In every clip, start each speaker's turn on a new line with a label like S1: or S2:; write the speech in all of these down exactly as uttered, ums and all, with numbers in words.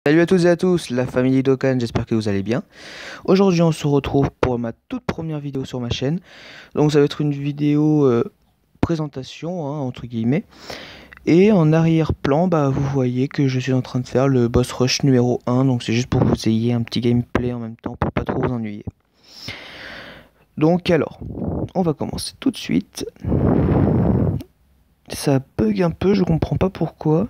S1: Salut à toutes et à tous, la famille Dokkan, j'espère que vous allez bien. Aujourd'hui on se retrouve pour ma toute première vidéo sur ma chaîne. Donc ça va être une vidéo euh, présentation, hein, entre guillemets. Et en arrière-plan, bah, vous voyez que je suis en train de faire le boss rush numéro un. Donc c'est juste pour que vous ayez un petit gameplay en même temps pour pas trop vous ennuyer. Donc alors, on va commencer tout de suite. Ça bug un peu, je comprends pas pourquoi.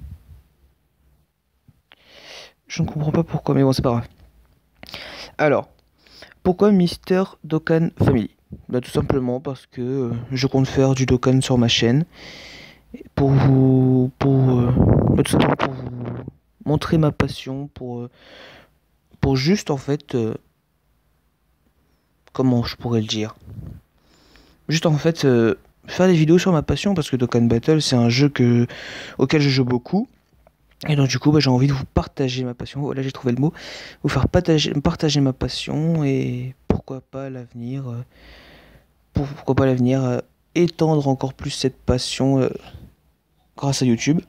S1: Je ne comprends pas pourquoi, mais bon c'est pas grave. Alors, pourquoi Mister Dokkan Family? Bah, tout simplement parce que euh, je compte faire du Dokkan sur ma chaîne pour vous, pour, euh, bah, tout simplement pour vous montrer ma passion, pour, euh, pour juste en fait, euh, comment je pourrais le dire, juste en fait euh, faire des vidéos sur ma passion parce que Dokkan Battle c'est un jeu que auquel je joue beaucoup. Et donc du coup bah, j'ai envie de vous partager ma passion, voilà j'ai trouvé le mot, vous faire partager, partager ma passion et pourquoi pas l'avenir. Euh, pourquoi pas l'avenir, euh, étendre encore plus cette passion euh, grâce à YouTube.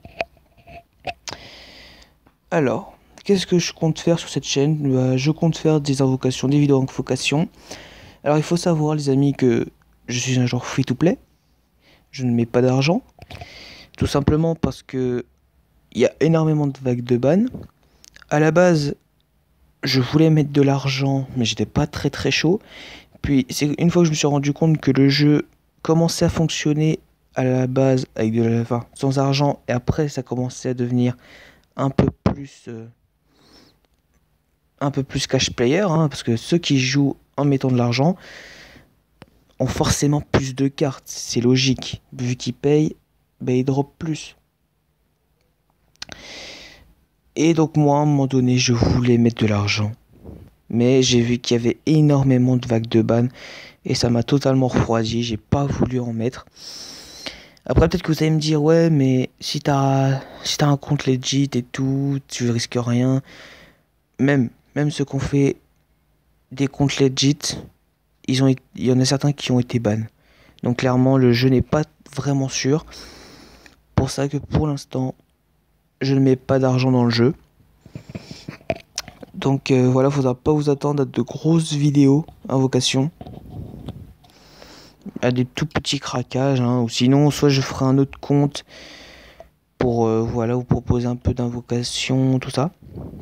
S1: Alors, qu'est-ce que je compte faire sur cette chaîne? Bah, je compte faire des invocations, des vidéos invocations. Alors il faut savoir les amis que je suis un genre free to play. Je ne mets pas d'argent. Tout simplement parce que il y a énormément de vagues de ban. À la base, je voulais mettre de l'argent, mais j'étais pas très très chaud. Puis c'est une fois que je me suis rendu compte que le jeu commençait à fonctionner à la base avec de la, enfin, sans argent, et après ça commençait à devenir un peu plus euh, un peu plus cash player, hein, parce que ceux qui jouent en mettant de l'argent ont forcément plus de cartes, c'est logique. Vu qu'ils payent, bah, ils dropent plus. Et donc moi, à un moment donné, je voulais mettre de l'argent. Mais j'ai vu qu'il y avait énormément de vagues de ban et ça m'a totalement refroidi, j'ai pas voulu en mettre. Après peut-être que vous allez me dire ouais mais si t'as si t'as un compte legit et tout, tu risques rien. Même même ceux qui ont fait des comptes legit, ils ont il y en a certains qui ont été ban. Donc clairement le jeu n'est pas vraiment sûr. Pour ça que pour l'instant, je ne mets pas d'argent dans le jeu. Donc euh, voilà, faudra pas vous attendre à de grosses vidéos invocations, à des tout petits craquages, hein, ou sinon soit je ferai un autre compte pour euh, voilà vous proposer un peu d'invocation, tout ça.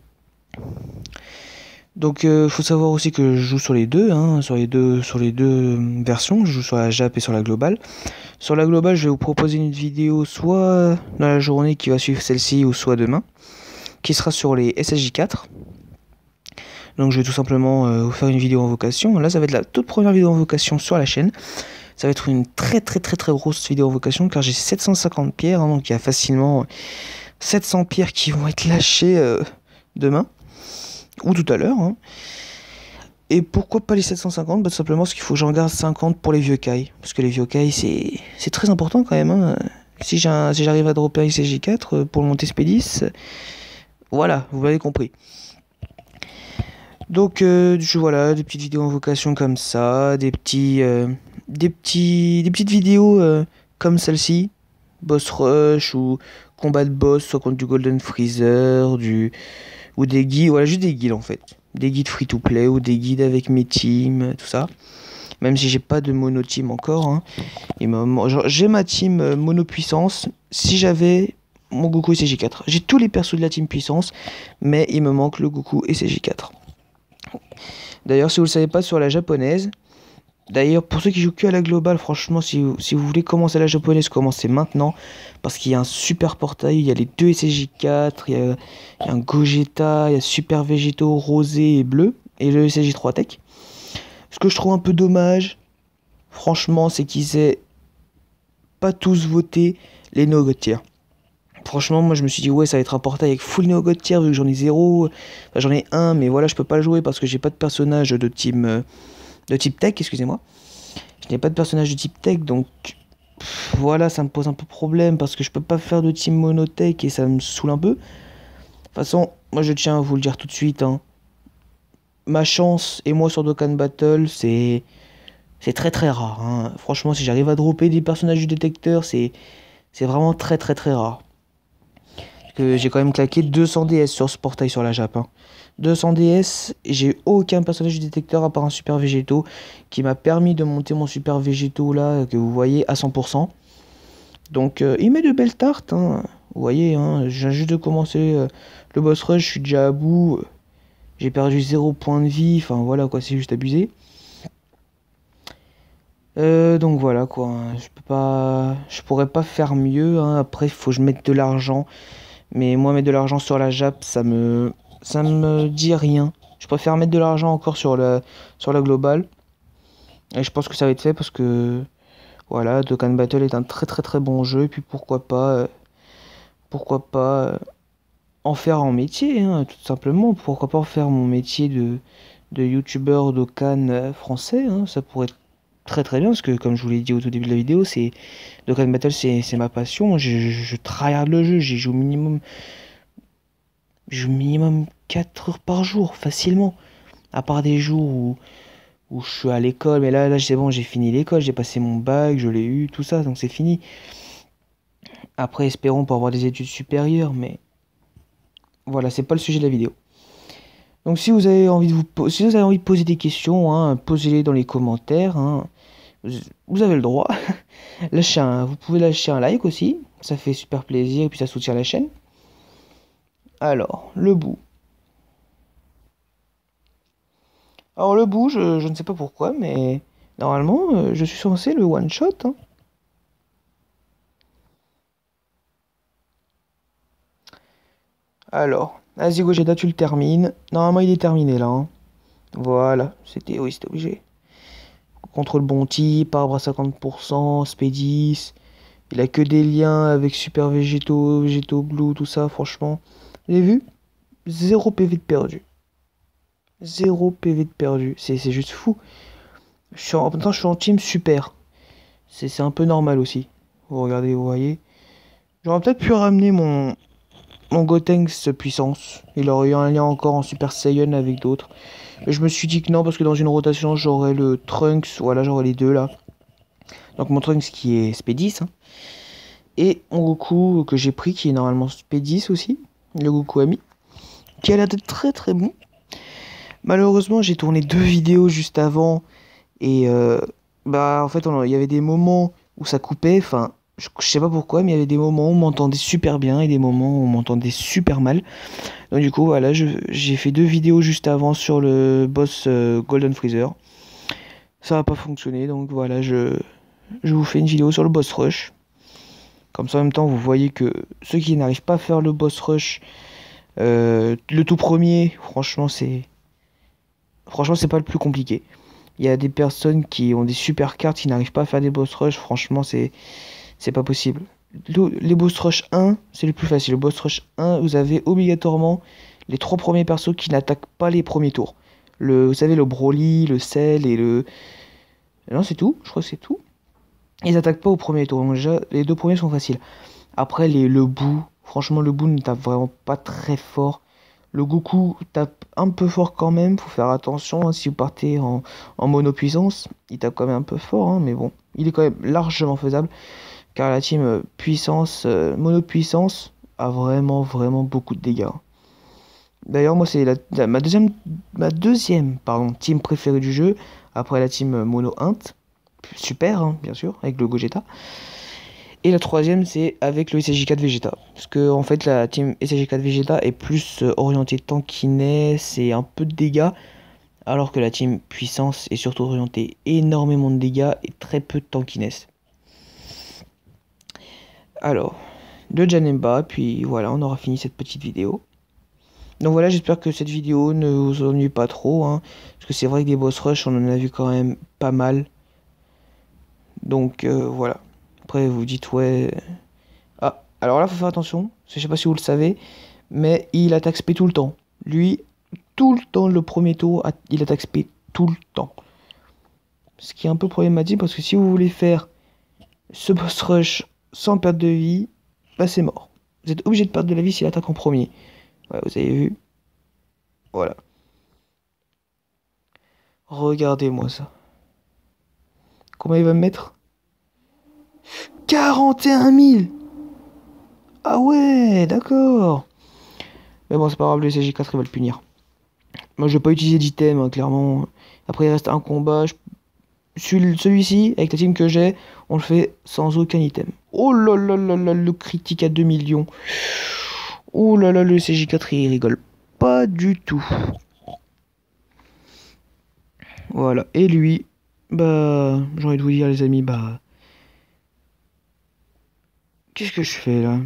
S1: Donc euh, faut savoir aussi que je joue sur les deux, hein, sur les deux, sur les deux versions. Je joue sur la Jap et sur la globale. Sur la globale, je vais vous proposer une vidéo soit dans la journée qui va suivre celle-ci, ou soit demain, qui sera sur les S S J quatre. Donc je vais tout simplement euh, vous faire une vidéo invocation. Là, ça va être la toute première vidéo invocation sur la chaîne. Ça va être une très très très très grosse vidéo invocation car j'ai sept cent cinquante pierres, hein, donc il y a facilement sept cents pierres qui vont être lâchées euh, demain ou tout à l'heure. Hein. Et pourquoi pas les sept cent cinquante? Bah, tout simplement parce qu'il faut que j'en garde cinquante pour les vieux Kai. Parce que les vieux Kai, c'est c'est très important quand même. Hein. Si j'arrive si à dropper un I C J quatre pour le monter S P dix, voilà, vous l'avez compris. Donc euh, je, voilà, des petites vidéos invocation comme ça, des petits, euh, des petits, des petites vidéos euh, comme celle-ci, boss rush ou combat de boss, soit contre du Golden Freezer, du ou des guides, voilà juste des guides en fait, des guides free to play ou des guides avec mes teams, tout ça. Même si j'ai pas de mono team encore, hein. J'ai ma team euh, mono puissance. Si j'avais mon Goku et C J quatre, j'ai tous les persos de la team puissance, mais il me manque le Goku et C J quatre. D'ailleurs, si vous ne le savez pas, sur la japonaise, d'ailleurs, pour ceux qui jouent que à la globale, franchement, si vous, si vous voulez commencer à la japonaise, commencez maintenant. Parce qu'il y a un super portail, il y a les deux S S J quatre, il y a, il y a un Gogeta, il y a Super Végétaux rosé et bleu, et le S S J trois Tech. Ce que je trouve un peu dommage, franchement, c'est qu'ils aient pas tous voté les no god tier. Franchement, moi je me suis dit, ouais, ça va être un portail avec full néo god tier vu que j'en ai zéro. Enfin, j'en ai un, mais voilà, je peux pas le jouer parce que j'ai pas de personnage de team, euh, de type tech, excusez-moi. Je n'ai pas de personnage de type tech, donc pff, voilà, ça me pose un peu problème parce que je peux pas faire de team monotech et ça me saoule un peu. De toute façon, moi je tiens à vous le dire tout de suite, hein. Ma chance et moi sur Dokkan Battle, c'est c'est très très rare. Hein. Franchement, si j'arrive à dropper des personnages du détecteur, c'est c'est vraiment très très très rare. que j'ai quand même claqué deux cents D S sur ce portail sur la Jap. Hein. deux cents D S, j'ai aucun personnage du détecteur à part un super végétaux qui m'a permis de monter mon super végétaux là que vous voyez à cent pour cent. Donc euh, il met de belles tartes. Hein. Vous voyez, hein, je viens juste de commencer euh, le boss rush, je suis déjà à bout. J'ai perdu zéro point de vie, enfin voilà quoi, c'est juste abusé. Euh, donc voilà quoi, hein, je peux pas, je pourrais pas faire mieux. Hein. Après, il faut que je mette de l'argent. Mais moi, mettre de l'argent sur la Jap, ça me, ça me dit rien. Je préfère mettre de l'argent encore sur la, sur la globale. Et je pense que ça va être fait parce que, voilà, Dokkan Battle est un très très très bon jeu. Et puis pourquoi pas, euh, pourquoi pas euh, en faire en métier, hein, tout simplement. Pourquoi pas en faire mon métier de, de youtubeur Dokkan euh, français. Hein, ça pourrait être très très bien parce que, comme je vous l'ai dit au tout début de la vidéo, c'est Dokkan Battle, c'est ma passion. Je, je, je tryhard le jeu, j'y joue au minimum. Je joue minimum quatre heures par jour, facilement. À part des jours où, où je suis à l'école. Mais là, là c'est bon, j'ai fini l'école, j'ai passé mon bac, je l'ai eu, tout ça, donc c'est fini. Après, espérons pour avoir des études supérieures, mais voilà, c'est pas le sujet de la vidéo. Donc si vous avez envie de vous, si vous avez envie de poser des questions, hein, posez-les dans les commentaires. Hein. Vous avez le droit. Lâchez un, vous pouvez lâcher un like aussi, ça fait super plaisir et puis ça soutient la chaîne. Alors, le bout. Alors le bout, je, je ne sais pas pourquoi, mais normalement, euh, je suis censé le one-shot. Hein. Alors, vas-y Gogeta, tu le termines. Normalement, il est terminé là. Hein. Voilà, c'était, oui, c'était obligé. Contrôle bon type, arbre à cinquante pour cent, Spédis. Il a que des liens avec Super Végétaux, Végétaux Blue, tout ça, franchement. Vous avez vu? Zéro P V de perdu. Zéro P V de perdu. C'est juste fou. Je suis en, en même temps, je suis en team super. C'est un peu normal aussi. Vous regardez, vous voyez. J'aurais peut-être pu ramener mon, mon Gotenks puissance. Il aurait eu un lien encore en Super Saiyan avec d'autres. Mais je me suis dit que non, parce que dans une rotation, j'aurais le Trunks. Voilà, j'aurais les deux là. Donc mon Trunks qui est Spédis. Hein. Et mon Goku que j'ai pris, qui est normalement Spédis aussi. Le Goku ami. Qui a l'air d'être très très bon. Malheureusement, j'ai tourné deux vidéos juste avant. Et euh, bah en fait, il y avait des moments où ça coupait. Enfin, je, je sais pas pourquoi, mais il y avait des moments où on m'entendait super bien et des moments où on m'entendait super mal. Donc du coup, voilà, j'ai fait deux vidéos juste avant sur le boss euh, Golden Freezer. Ça n'a pas fonctionné, donc voilà, je, je vous fais une vidéo sur le boss rush. Comme ça, en même temps, vous voyez que ceux qui n'arrivent pas à faire le boss rush, euh, le tout premier, franchement, c'est franchement, c'est pas le plus compliqué. Il y a des personnes qui ont des super cartes qui n'arrivent pas à faire des boss rush. Franchement, c'est c'est pas possible. Le, les boss rush un, c'est le plus facile. Le boss rush un, vous avez obligatoirement les trois premiers persos qui n'attaquent pas les premiers tours. Le, vous savez, le Broly, le Cell et le... Non, c'est tout. Je crois que c'est tout. Ils attaquent pas au premier tour. Donc déjà, les deux premiers sont faciles. Après, les, le Boo. Franchement, le Boo ne tape vraiment pas très fort. Le Goku tape un peu fort quand même, faut faire attention hein, si vous partez en, en monopuissance. Il tape quand même un peu fort, hein, mais bon, il est quand même largement faisable. Car la team euh, puissance, euh, monopuissance a vraiment vraiment beaucoup de dégâts. D'ailleurs, moi c'est la, la, ma deuxième, ma deuxième pardon, team préférée du jeu, après la team mono int. Super, hein, bien sûr, avec le Gogeta. Et la troisième, c'est avec le S J quatre Vegeta. Parce que, en fait, la team S J quatre Vegeta est plus euh, orientée tankiness et un peu de dégâts. Alors que la team puissance est surtout orientée énormément de dégâts et très peu de tankiness. Alors, de Janemba, puis voilà, on aura fini cette petite vidéo. Donc voilà, j'espère que cette vidéo ne vous ennuie pas trop. Hein, parce que c'est vrai que des boss rush, on en a vu quand même pas mal. Donc euh, voilà. Après, vous dites, ouais... Ah, alors là, faut faire attention. Je sais pas si vous le savez, mais il attaque spé tout le temps. Lui, tout le temps, le premier tour, il attaque spé tout le temps. Ce qui est un peu problématique, parce que si vous voulez faire ce boss rush sans perte de vie, bah c'est mort. Vous êtes obligé de perdre de la vie s'il attaque en premier. Ouais, vous avez vu. Voilà. Regardez-moi ça. Combien il va me mettre? quarante et un mille. Ah ouais, d'accord. Mais bon, c'est pas grave, le C J quatre il va le punir. Moi, je vais pas utiliser d'item, hein, clairement. Après, il reste un combat. Je- Celui- Celui-ci, avec la team que j'ai, on le fait sans aucun item. Oh là là là là, le critique à deux millions. Oh là là, le C J quatre, il rigole pas du tout. Voilà. Et lui, bah, j'ai envie de vous dire, les amis, bah, qu'est-ce que je fais là?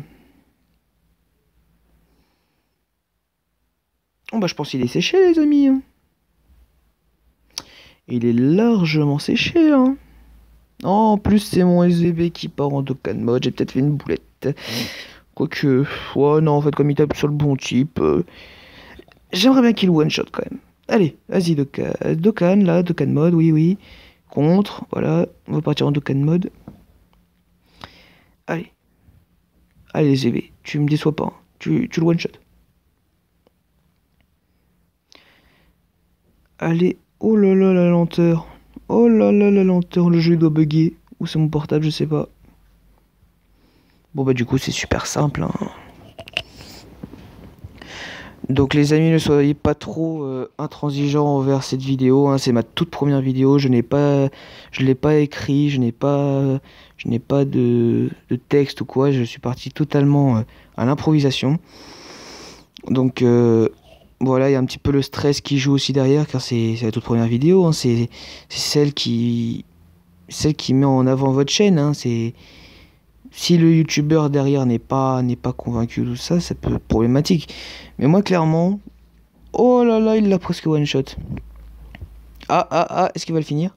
S1: Oh bah, je pense qu'il est séché, les amis, hein. Il est largement séché, hein. Oh, en plus, c'est mon S V B qui part en Dokkan mode. J'ai peut-être fait une boulette. Quoique, ouais, non, en fait, comme il tape sur le bon type, euh, j'aimerais bien qu'il one-shot quand même. Allez, vas-y, Dokkan, Dokkan, là, Dokkan mode, oui, oui. Contre, voilà, on va partir en Dokkan mode. Allez, allez, S V B, tu me déçois pas, hein. Tu, tu le one-shot. Allez, oh là là, la lenteur. Oh là là, la lenteur, le jeu doit bugger. Ou c'est mon portable, je sais pas. Bon, bah, du coup, c'est super simple, hein. Donc les amis, ne soyez pas trop euh, intransigeants envers cette vidéo, hein. C'est ma toute première vidéo, je n'ai pas, je l'ai pas écrit, je n'ai pas, je n'ai pas de, de texte ou quoi. Je suis parti totalement euh, à l'improvisation. Donc euh, voilà, il y a un petit peu le stress qui joue aussi derrière, car c'est c'est la toute première vidéo, hein. C'est c'est celle qui, celle qui met en avant votre chaîne, hein. C'est si le youtubeur derrière n'est pas n'est pas convaincu de tout ça, ça peut être problématique. Mais moi clairement. Oh là là, il l'a presque one shot. Ah ah ah, est-ce qu'il va le finir?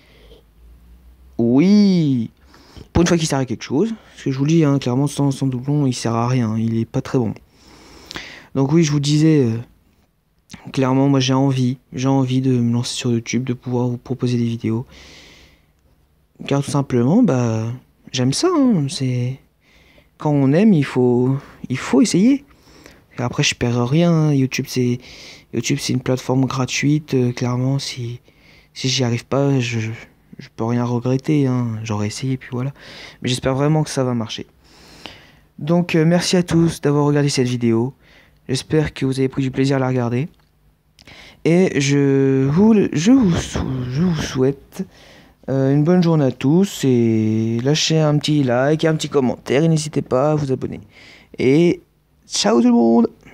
S1: Oui. Pour une fois qu'il sert à quelque chose. Parce que je vous le dis, hein, clairement, sans, sans doublon, il sert à rien. Il est pas très bon. Donc oui, je vous disais, euh, clairement, moi j'ai envie. J'ai envie de me lancer sur YouTube, de pouvoir vous proposer des vidéos. Car tout simplement, bah, j'aime ça, hein. C'est... Quand on aime, il faut, il faut essayer. Et après, je perds rien, hein. YouTube, c'est... YouTube, c'est une plateforme gratuite. Euh, clairement, si, si j'y arrive pas, je, je peux rien regretter, hein. J'aurais essayé, puis voilà. Mais j'espère vraiment que ça va marcher. Donc, euh, merci à tous d'avoir regardé cette vidéo. J'espère que vous avez pris du plaisir à la regarder. Et je vous, je vous, je vous souhaite euh, une bonne journée à tous. Et lâchez un petit like, un petit commentaire. Et n'hésitez pas à vous abonner. Et ciao tout le monde!